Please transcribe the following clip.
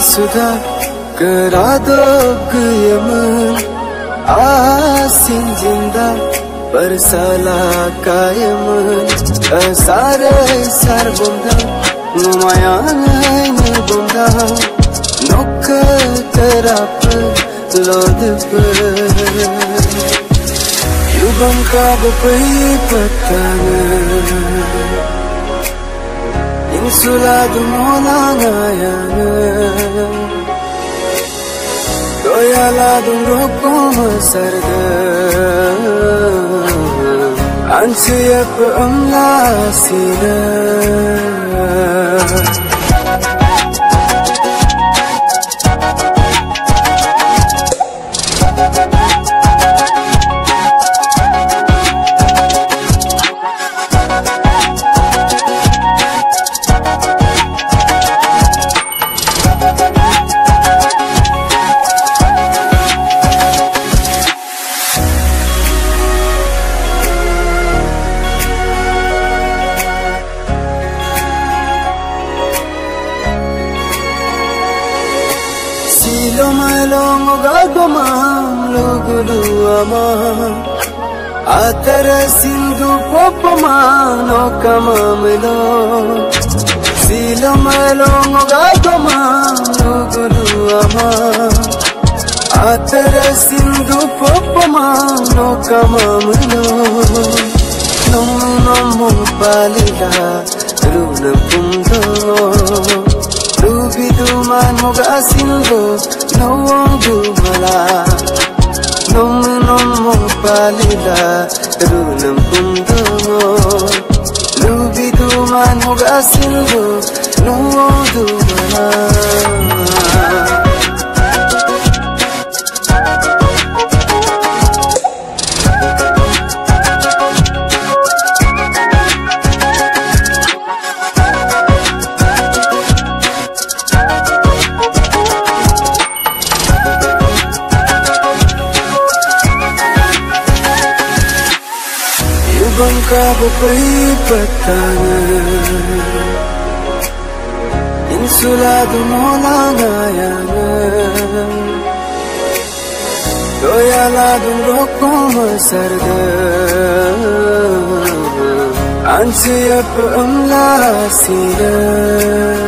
sudah keradogyemen asin jinda bersalah kayemen sarai sarbunda ngumayangai nubunda nokka terap lodpe yubam kabupai patanga insuladu molangayanga doyaladu rokoma sarga ansiyap amlasina Silom gagomam lugulu ama atara sindu popamano kamamlo Silom gagomam lugulu ama atara sindu popamano kamamlo Nomu palila runam pundo Lubiduman moga singo nawongu mala Nomu palila runam pundo Lubiduman moga singo nawongu mala Bangka bupai patanga insuladu molangayanga doyaladu rokoma sarga ansiyap amlasina